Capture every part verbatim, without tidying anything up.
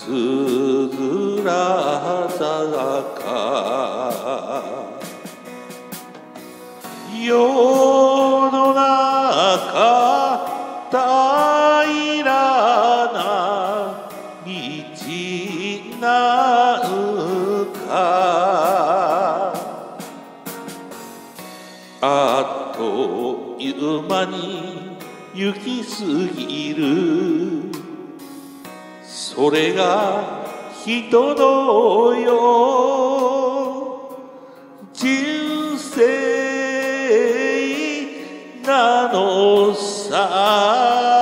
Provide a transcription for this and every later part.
つづら坂世の中平らな道なんかあっという間に行き過ぎるそれが人のよ人生なのさ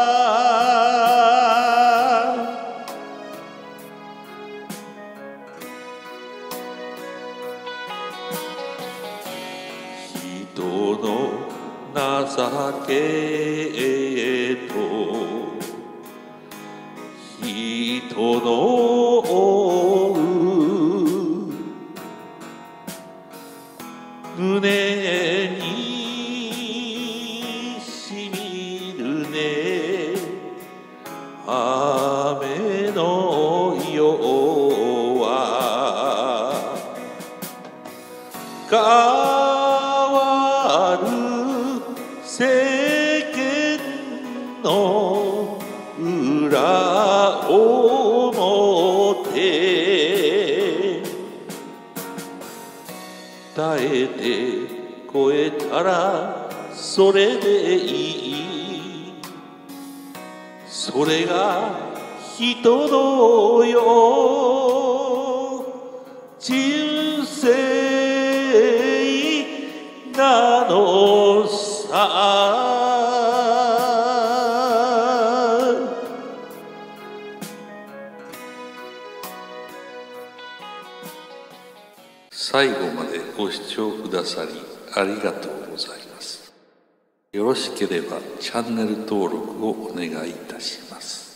人の情けと人の追う胸にしみるね雨の夜は変わる世間の裏表耐えて越えたらそれでいいそれが人のよ人生なのさ最後までご視聴くださりありがとうございます。よろしければチャンネル登録をお願いいたします。